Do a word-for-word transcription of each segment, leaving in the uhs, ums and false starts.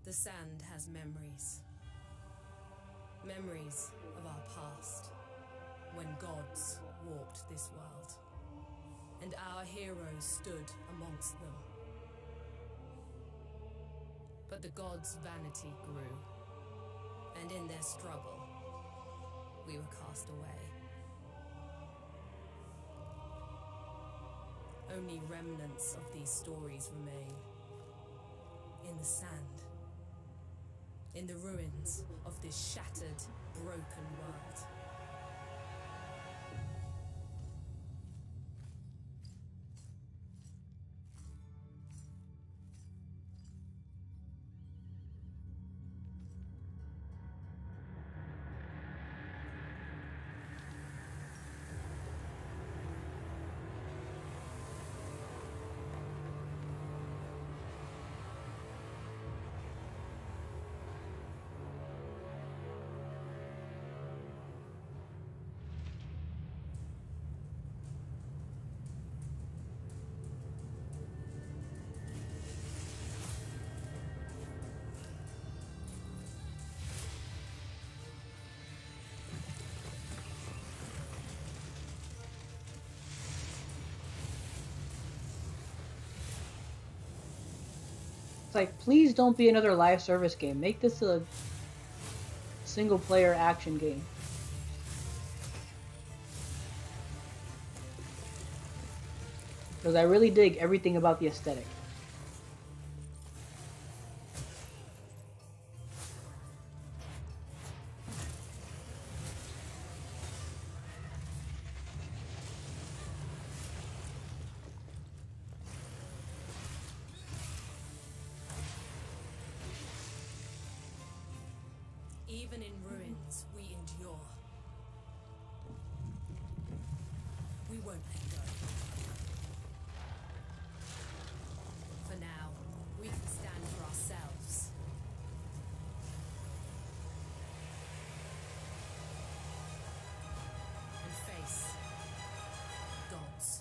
The sand has memories. Memories of our past, when gods walked this world, and our heroes stood amongst them. But the gods' vanity grew, and in their struggle, we were cast away. Only remnants of these stories remain in the sand, in the ruins of this shattered, broken world. It's like, please don't be another live service game. Make this a single player action game. Because I really dig everything about the aesthetic. Even in ruins, we endure. We won't let go. For now, we can stand for ourselves. And face gods.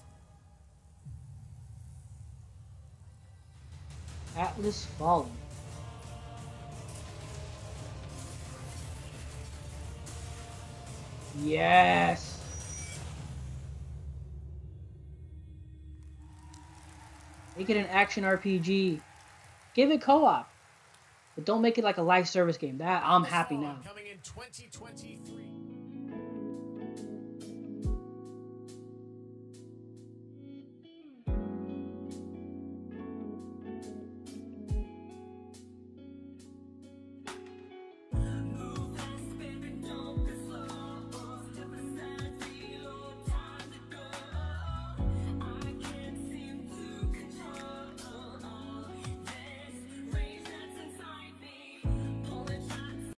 Atlas Fallen. Yes. Make it an action R P G. Give it co-op. But don't make it like a live service game. That I'm happy now. Coming in twenty twenty-three.